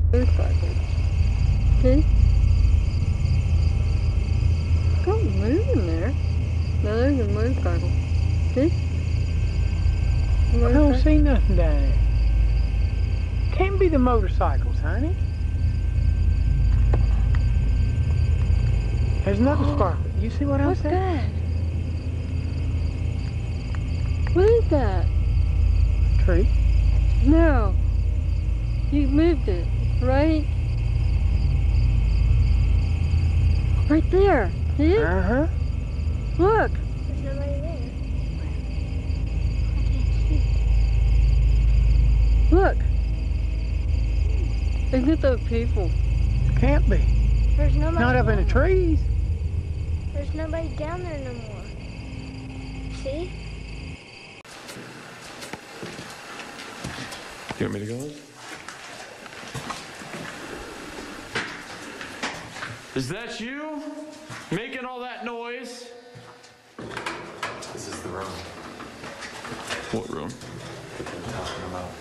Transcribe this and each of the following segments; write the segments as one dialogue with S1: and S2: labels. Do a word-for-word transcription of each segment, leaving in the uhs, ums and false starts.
S1: Motorcycle. See? Don't move in there. Now there's a motorcycle. See?
S2: I don't see nothing down there. Can't be the motorcycles, honey. There's another sparkle. You see what I'm
S1: What's
S2: saying?
S1: that? What is that?
S2: Tree.
S1: No. You moved it, right? Right there. See it?
S2: Uh-huh.
S1: Look.
S3: There's nobody there.
S1: Look. Isn't it those people?
S2: Can't be.
S3: There's nobody.
S2: Not up in the trees.
S3: There's nobody down there no more. See?
S4: You want me to go in? Is that you? Making all that noise?
S5: This is the room
S4: What room?
S5: we've been talking about.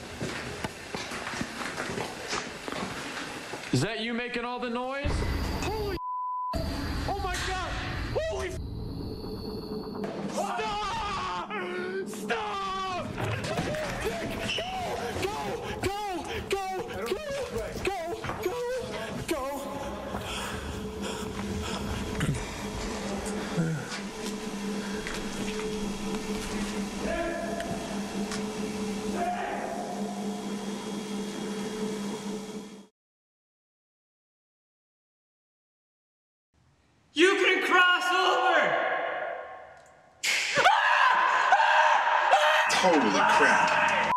S4: Is that you making all the noise? Holy oh my god! Holy Stop! Stop! Go! Go! Go! Go! Go! Go! Go! Go! You can cross over!
S6: Holy crap.